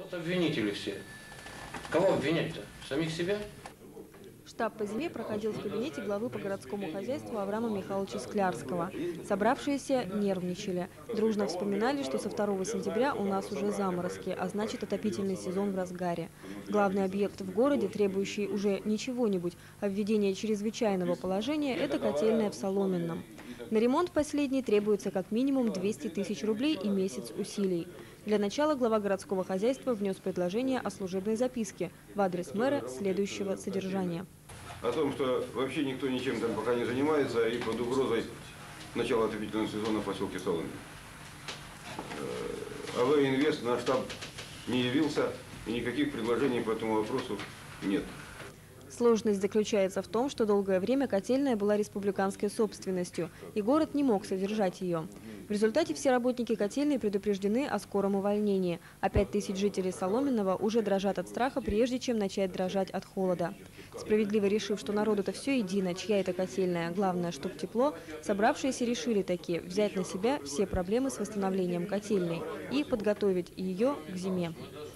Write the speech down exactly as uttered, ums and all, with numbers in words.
Вот обвинители все. Кого обвинять-то? Самих себя? Штаб по зиме проходил в кабинете главы по городскому хозяйству Авраама Михайловича Склярского. Собравшиеся нервничали. Дружно вспоминали, что со второго сентября у нас уже заморозки, а значит отопительный сезон в разгаре. Главный объект в городе, требующий уже не чего-нибудь, а введения чрезвычайного положения, это котельная в Соломенном. На ремонт последней требуется как минимум двести тысяч рублей и месяц усилий. Для начала глава городского хозяйства внес предложение о служебной записке в адрес мэра следующего содержания. О том, что вообще никто ничем там пока не занимается и под угрозой начала отопительного сезона в поселке Соломин. АВ «Инвест» наш штаб не явился, и никаких предложений по этому вопросу нет. Сложность заключается в том, что долгое время котельная была республиканской собственностью, и город не мог содержать ее. В результате все работники котельной предупреждены о скором увольнении, а пять тысяч жителей Соломенного уже дрожат от страха, прежде чем начать дрожать от холода. Справедливо решив, что народу-то все едино, чья это котельная, главное, чтоб тепло, собравшиеся решили таки взять на себя все проблемы с восстановлением котельной и подготовить ее к зиме.